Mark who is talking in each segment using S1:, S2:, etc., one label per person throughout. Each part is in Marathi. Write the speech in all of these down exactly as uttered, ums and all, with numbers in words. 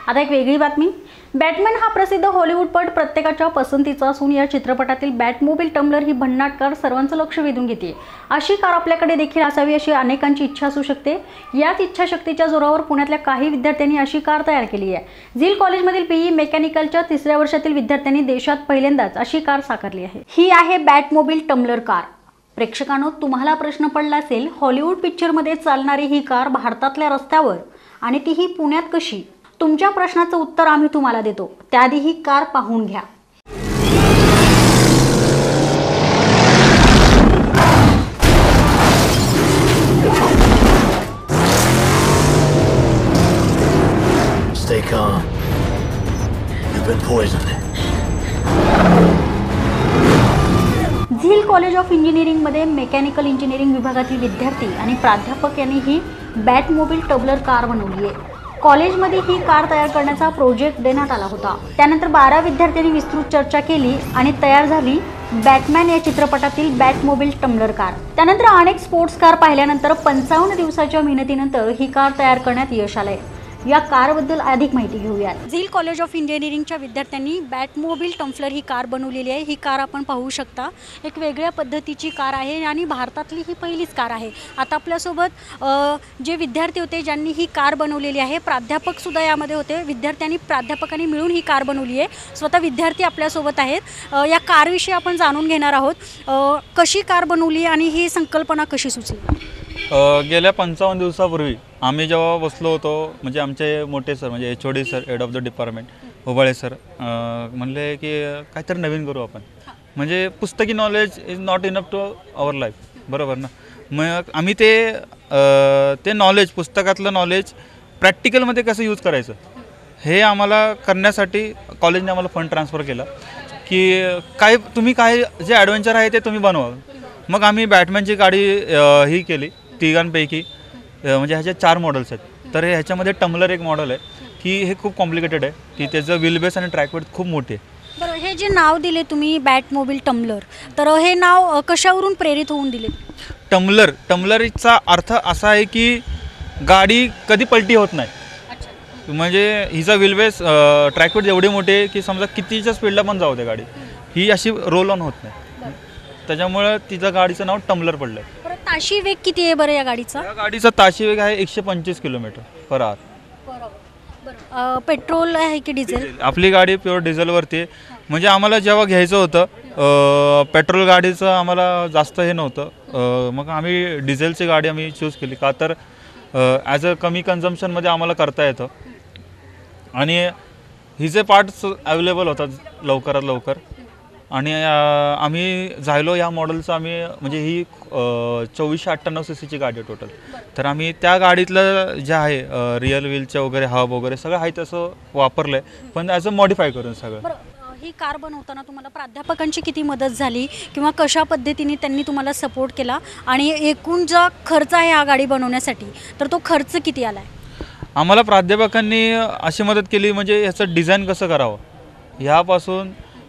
S1: आता एक वेगळी बातमी। बॅटमॅन हा प्रसिद्ध हॉलिवूडपट प्रत्येकाच्या पसंतीचा असून या चित्रपटातील बॅटमोबिल टम्बलर ही भन्नाट कार सर्वांचं लक्ष वेधून घेते। अशी कार आपल्याकडे देखील असावी अशी अनेकांची इच्छा असू शकते। याच इच्छाशक्तीच्या जोरावर पुण्यातल्या काही विद्यार्थ्यांनी अशी कार तयार केली आहे। झील कॉलेजमधील पीई मेकॅनिकलच्या तिसऱ्या वर्षातील विद्यार्थ्यांनी देशात पहिल्यांदाच अशी कार साकारली आहे। ही आहे बॅटमोबिल टम्बलर कार। प्रेक्षकांनो, तुम्हाला प्रश्न पडला असेल, हॉलिवूड पिक्चरमध्ये चालणारी ही कार भारतातल्या रस्त्यावर आणि तीही पुण्यात कशी? तुमच्या प्रश्नाचं उत्तर आम्ही तुम्हाला देतो। त्याआधी ही कार पाहून घ्या।
S2: Stay calm. You've been poisoned.
S1: Zeal college of engineering मध्ये मेकॅनिकल इंजिनिअरिंग विभागातील विद्यार्थी आणि प्राध्यापक यांनी ही बॅटमोबिल टम्बलर कार बनवली आहे। कॉलेजमध्ये ही कार तयार करण्याचा प्रोजेक्ट देण्यात आला होता। त्यानंतर बारा विद्यार्थ्यांनी विस्तृत चर्चा केली आणि तयार झाली बॅटमॅन या चित्रपटातील बॅटमोबिल टम्बलर कार। त्यानंतर अनेक स्पोर्ट्स कार पाहिल्यानंतर पंचावन्न दिवसाच्या मेहनतीनंतर ही कार तयार करण्यात यश आले। या कारबद्दल अधिक माहिती घेऊया। झील कॉलेज ऑफ इंजिनिअरिंगच्या विद्यार्थ्यांनी बॅटमोबिल टम्बलर ही कार बनवलेली आहे। ही कार आपण पाहू शकता, एक वेगळ्या पद्धतीची कार आहे आणि भारतातली ही पहिलीच कार आहे। आता आपल्यासोबत जे विद्यार्थी होते ज्यांनी ही कार बनवलेली आहे, प्राध्यापक सुद्धा यामध्ये होते। विद्यार्थ्यांनी प्राध्यापकांनी मिळून ही कार बनवली आहे। स्वतः विद्यार्थी आपल्यासोबत आहेत। या कारविषयी आपण जाणून घेणार आहोत। कशी कार बनवली आणि ही संकल्पना कशी सुचली?
S3: गेल्या पंचावन्न दिवसापूर्वी आम्ही जेव्हा बसलो होतो, म्हणजे आमचे मोठे सर म्हणजे H O D sir, head of the department Ubale sir म्हणले की काहीतरी नवीन करू आपण, म्हणजे पुस्तकी knowledge is not enough to our life, बरोबर ना? मग आम्ही ते ते नॉलेज, पुस्तकातलं नॉलेज प्रॅक्टिकलमध्ये कसं यूज करायचं हे आम्हाला करण्यासाठी कॉलेजने आम्हाला फंड ट्रान्सफर केला की काय तुम्ही काय जे ॲडव्हेंचर आहे ते तुम्ही बनवा। मग आम्ही बॅटमॅनची गाडी ही केली तिघांपैकी, म्हणजे ह्याचे चार मॉडेल्स आहेत। तर ह्याच्यामध्ये टम्बलर एक मॉडेल आहे की हे खूप कॉम्प्लिकेटेड आहे की त्याचं व्हील बेस आणि ट्रॅक वेट खूप मोठे आहे।
S1: बरं, हे जे नाव दिले तुम्ही बॅटमोबिल टम्बलर, तर हे नाव कशावरून प्रेरित होऊन दिले?
S3: टम्बलर टम्बलरचा अर्थ असा आहे की गाडी कधी पलटी होत नाही, म्हणजे हिचा व्हील बेस ट्रॅक वेट एवढे मोठे आहे की समजा कितीच्या स्पीडला पण जाऊ दे गाडी, ही अशी रोल ऑन होत नाही। त्याच्यामुळे तिचं गाडीचं नाव टम्बलर पडलं आहे।
S1: ताशी वेग किती आहे बरं या गाडीचा?
S3: या गाडीचा ताशी वेग आहे एकशे पंचवीस किलोमीटर पर आवर।
S1: पेट्रोल आहे की डिझेल?
S3: आपली गाडी प्युअर डिझेलवरती आहे। म्हणजे आम्हाला जेव्हा घ्यायचं होतं पेट्रोल गाडीचं आम्हाला जास्त हे नव्हतं, मग आम्ही डिझेलची गाडी आम्ही चूज केली का तर ॲज अ कमी कन्झम्पशनमध्ये आम्हाला करता येतं आणि हिचे पार्ट्स अवेलेबल होतात लवकरात लवकर। आणि आम्ही झायलो या मॉडेलचं आम्ही म्हणजे ही चोवीसशे अठ्ठ्याण्णव सी सीची गाडी आहे टोटल। तर आम्ही त्या गाडीतलं जे आहे रिअल व्हीलचं वगैरे हब वगैरे सगळं आहे तसं वापरलं आहे, पण ॲज अ मॉडिफाय करून सगळं।
S1: ही कार बनवताना तुम्हाला प्राध्यापकांची किती मदत झाली किंवा कशा पद्धतीने त्यांनी तुम्हाला सपोर्ट केला आणि एकूण जो खर्च आहे हा गाडी बनवण्यासाठी, तर तो खर्च किती आला आहे?
S3: आम्हाला प्राध्यापकांनी अशी मदत केली म्हणजे ह्याचं डिझाईन कसं करावं ह्यापासून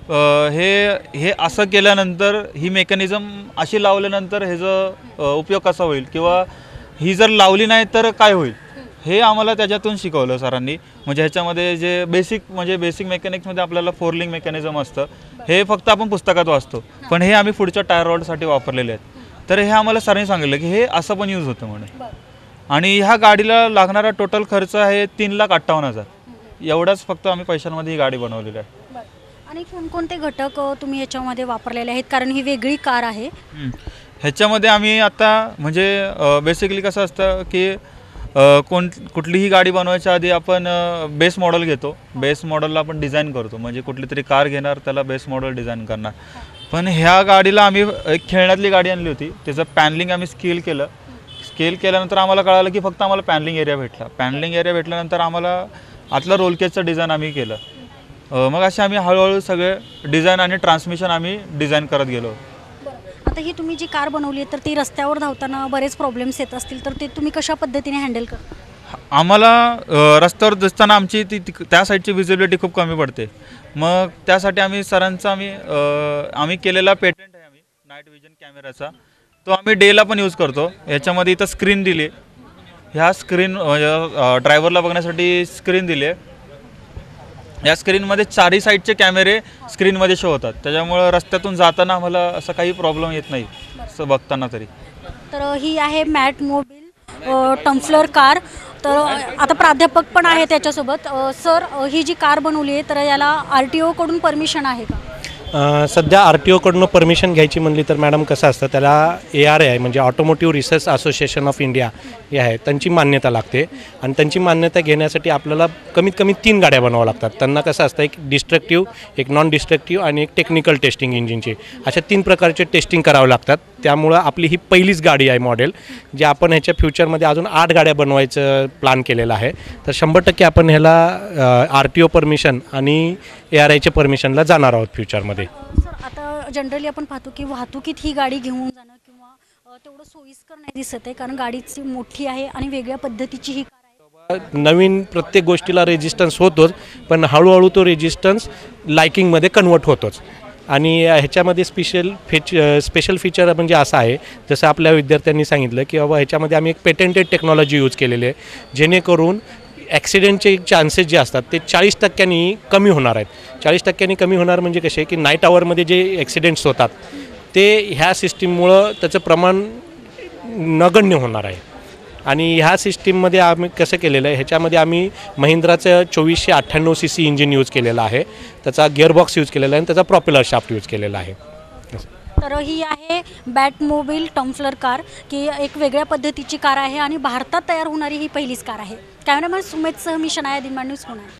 S3: हे हे असं केल्यानंतर ही मेकॅनिझम अशी लावल्यानंतर ह्याचा उपयोग कसा होईल किंवा ही जर लावली नाही तर काय होईल हे आम्हाला त्याच्यातून शिकवलं सरांनी। म्हणजे ह्याच्यामध्ये जे बेसिक म्हणजे बेसिक मेकॅनिक्समध्ये आपल्याला फोरलिंग मेकॅनिझम असतं, हे फक्त आपण पुस्तकात वाचतो, पण हे आम्ही पुढच्या टायर रॉडसाठी वापरलेले आहेत। तर हे आम्हाला सरांनी सांगितलं की हे असं पण यूज होतं म्हणून। आणि ह्या गाडीला लागणारा टोटल खर्च आहे तीन लाख अठ्ठावन्न हजार एवढाच फक्त आम्ही पैशांमध्ये ही गाडी बनवलेली आहे।
S1: आणि कोणकोणते घटक तुम्ही ह्याच्यामध्ये वापरलेले आहेत, कारण ही वेगळी कार आहे?
S3: ह्याच्यामध्ये आम्ही आता म्हणजे बेसिकली कसं असतं की कोण कुठलीही गाडी बनवायच्या आधी आपण बेस मॉडेल घेतो, बेस मॉडेलला आपण डिझाईन करतो, म्हणजे कुठली तरी कार घेणार त्याला बेस मॉडेल डिझाईन करणार। पण ह्या गाडीला आम्ही एक खेळण्यातली गाडी आणली होती, त्याचं पॅनलिंग आम्ही स्केल केलं। स्केल केल्यानंतर आम्हाला कळालं की फक्त आम्हाला पॅनलिंग एरिया भेटला। पॅनलिंग एरिया भेटल्यानंतर आम्हाला आतलं रोलकेजचं डिझाईन आम्ही केलं। मग असे आम्ही हळूहळू सगळे डिझाईन आणि ट्रान्समिशन आम्ही डिझाईन करत गेलो।
S1: आता ही तुम्ही जी कार बनवली आहे तर ती रस्त्यावर धावताना बरेच प्रॉब्लेम्स येत असतील, तर ते तुम्ही कशा पद्धतीने हँडल करता?
S3: आम्हाला रस्त्यावर दिसताना आमची ती त्या साईडची विजिबिलिटी खूप कमी पडते। मग त्यासाठी आम्ही सरांचा आम्ही आम्ही केलेला पेटंट आहे आम्ही नाईट विजन कॅमेराचा, तो आम्ही डेला पण यूज करतो। याच्यामध्ये इथं स्क्रीन दिली, ह्या स्क्रीन ड्रायव्हरला बघण्यासाठी स्क्रीन दिली आहे या स्क्रीनमध्ये चारही साईडचे कॅमेरे स्क्रीनमध्ये शो होतात, त्याच्यामुळं रस्त्यातून जाताना आम्हाला असं काही प्रॉब्लेम येत नाही असं बघताना तरी.
S1: तर ही आहे मॅट मोबिल टम्फलर कार. तर आता प्राध्यापक पण आहे त्याच्यासोबत. अ, सर अ, ही जी कार बनवली आहे तर याला आर टी ओकडून परमिशन आहे का?
S4: अ, सध्या आर टी ओकडून परमिशन घ्यायची म्हणली तर मॅडम कसं असतं, त्याला ए आर ए आहे म्हणजे automotive research association of India हे आहे, त्यांची मान्यता लागते. आणि त्यांची मान्यता घेण्यासाठी आपल्याला कमीत कमी तीन गाड्या बनवाव्या लागतात. त्यांना कसं असतं, एक डिस्ट्रक्टिव्ह, एक नॉन डिस्ट्रक्टिव्ह आणि एक टेक्निकल टेस्टिंग इंजिनची, अशा तीन प्रकारचे टेस्टिंग करावं लागतात. त्यामुळं आपली ही पहिलीच गाडी आहे मॉडेल, जे आपण ह्याच्या फ्युचरमध्ये अजून आठ गाड्या बनवायचं प्लॅन केलेलं आहे. तर शंभर टक्के आपण ह्याला आर टी ओ परमिशन आणि ए आर आयच्या परमिशनला जाणार आहोत फ्युचरमध्ये.
S1: सर आता जनरली आपण पाहतो की वाहतुकीत ही गाडी घेऊन जाणं किंवा अ, तेवढं सोयीस्कर नाही दिसत आहे, कारण गाडीची मोठी आहे आणि वेगळ्या पद्धतीची ही कार आहे.
S4: नवीन प्रत्येक गोष्टीला रेजिस्टन्स होतोच, पण हळूहळू तो रेजिस्टन्स लायकिंगमध्ये कन्वर्ट होतोच. आणि ह्याच्यामध्ये स्पेशल फीच स्पेशल फीचर म्हणजे असं आहे, जसं आपल्या विद्यार्थ्यांनी सांगितलं की बाबा ह्याच्यामध्ये आम्ही एक पेटेंटेड टेक्नॉलॉजी यूज केलेली आहे, जेणेकरून ॲक्सिडेंटचे चान्सेस जे असतात ते चाळीस टक्क्यांनी कमी होणार आहेत. चाळीस टक्क्यांनी कमी होणार म्हणजे कसे की नाईट आवरमध्ये जे ॲक्सिडेंट्स होतात ते ह्या सिस्टीममुळं त्याचं प्रमाण नगण्य होणार आहे. आणि ह्या सिस्टीममध्ये आम्ही कसं केलेलं आहे, ह्याच्यामध्ये आम्ही महिंद्राचं चोवीसशे अठ्ठ्याण्णव सी सी इंजिन यूज केलेलं आहे, त्याचा गिअरबॉक्स यूज केलेला आहे आणि त्याचा प्रॉपेलर शाफ्ट यूज केलेला आहे.
S1: तर ही आहे बॅट मोबिल टम्फलर कार, की एक वेगळ्या पद्धतीची कार आहे आणि भारतात तयार होणारी ही पहिलीच कार आहे. कॅमेरामॅन सुमेधसह मी शनाया दिनमान न्यूज पुणे.